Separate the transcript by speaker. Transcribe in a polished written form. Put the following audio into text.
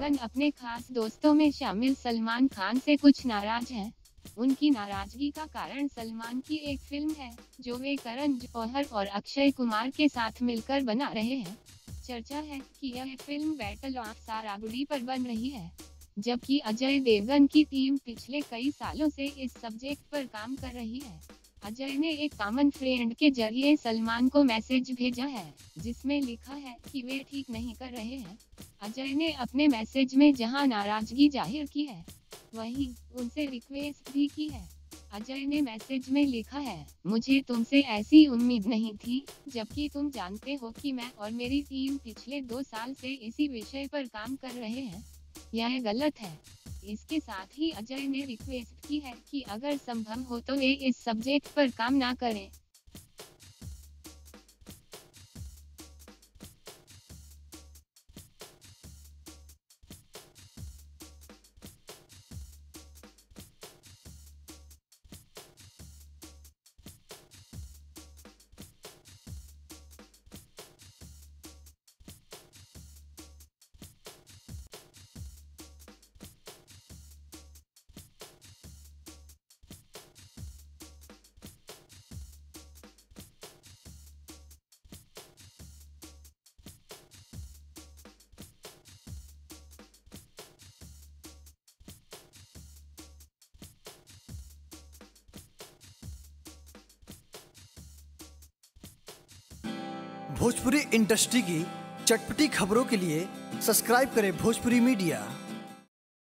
Speaker 1: देवगन अपने खास दोस्तों में शामिल सलमान खान से कुछ नाराज हैं। उनकी नाराजगी का कारण सलमान की एक फिल्म है जो वे करण जौहर और अक्षय कुमार के साथ मिलकर बना रहे हैं। चर्चा है कि यह फिल्म बैटल ऑफ सारागुड़ी पर बन रही है, जबकि अजय देवगन की टीम पिछले कई सालों से इस सब्जेक्ट पर काम कर रही है। अजय ने एक कॉमन फ्रेंड के जरिए सलमान को मैसेज भेजा है, जिसमें लिखा है कि वे ठीक नहीं कर रहे हैं। अजय ने अपने मैसेज में जहां नाराजगी जाहिर की है, वहीं उनसे रिक्वेस्ट भी की है। अजय ने मैसेज में लिखा है, मुझे तुमसे ऐसी उम्मीद नहीं थी, जबकि तुम जानते हो कि मैं और मेरी टीम पिछले 2 साल से इसी विषय पर काम कर रहे हैं। यह गलत है। इसके साथ ही अजय ने रिक्वेस्ट की है कि अगर संभव हो तो वे इस सब्जेक्ट पर काम ना करें।
Speaker 2: भोजपुरी इंडस्ट्री की चटपटी खबरों के लिए सब्सक्राइब करें भोजपुरी मीडिया।